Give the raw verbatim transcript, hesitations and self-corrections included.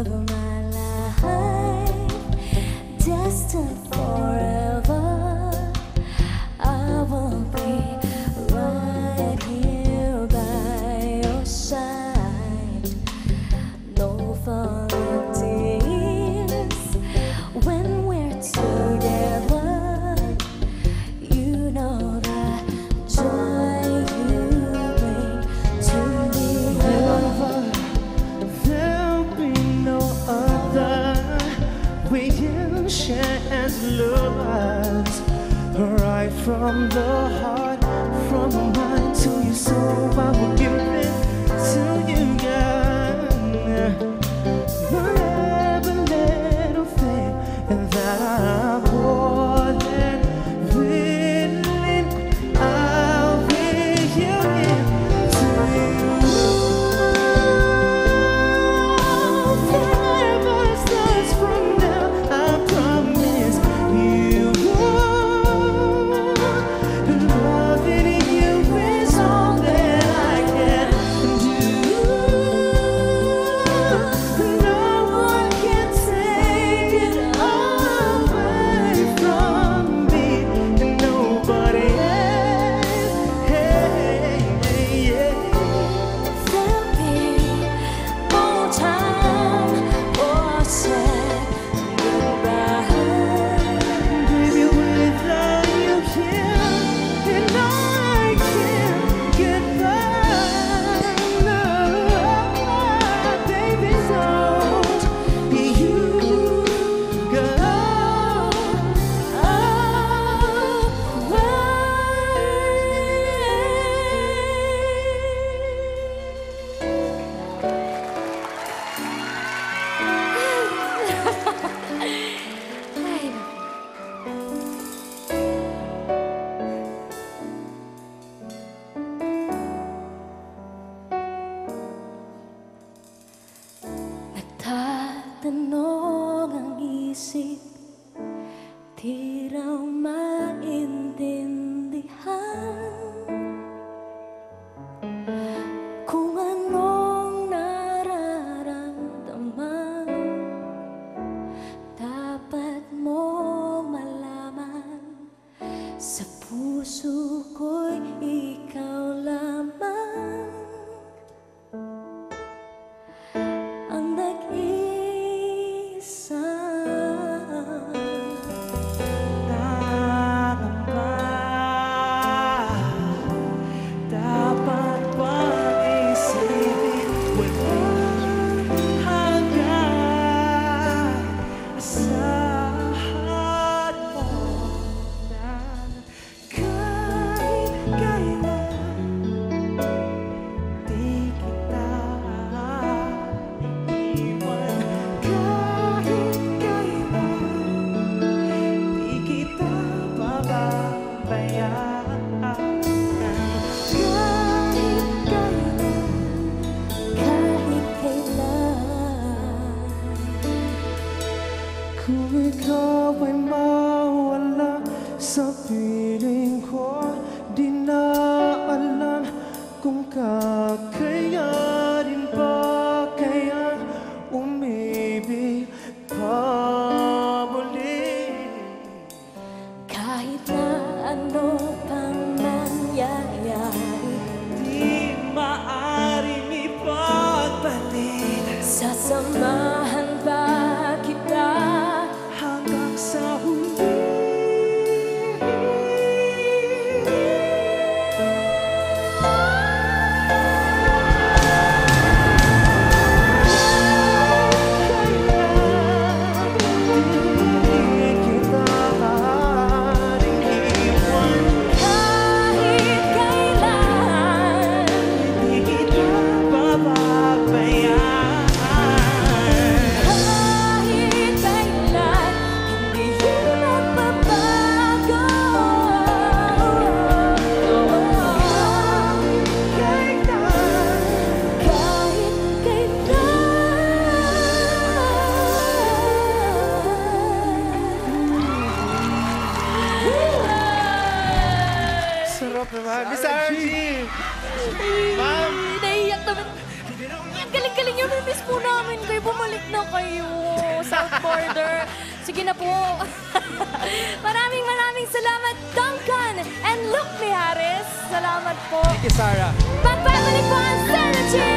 of my life, destined forever. I will be right here by your side. No falling tears when we're together. You know the joy you bring to me. Never, there'll be no other. We can share as lovers, right from the heart, from the mind to your soul. I will give it to you, girl. Whatever little thing that I'm more than willing, I'll be giving to you. Forever starts from now, I promise you. Loving you is all that I can do. No one can take it away from me, and nobody else. Hey, hey, yeah. There'll be more time for sad goodbye. Baby, without you here, and I can't get by. No, baby, don't you go Nagtatanong ang isip, di raw maintindihan kung anong nararamdaman. Dapat mong malaman, sa puso ko'y ikaw lamang ang nag-isa. Nangamba, dapat bang isipin walang hanggan? Asahan mo na kahit kailan di kita iwan. Kahit kailan di kita pababayaan. Kahit kailan, kahit kailan. Kung ikaw ay mawala sa piling ko, di na alam kung kakayanin ba kaya umibig pa muli. Kahit na ano pang mangyayari, Di maaaring ipagpalit sasamahan ba kita hanggang sa huli. bumalik na kayo. South Border. Sige na po. Maraming maraming salamat, Duncan and Luke Mijares. Salamat po. Thank you, Sarah. Pagbabalik po ang Sarah G!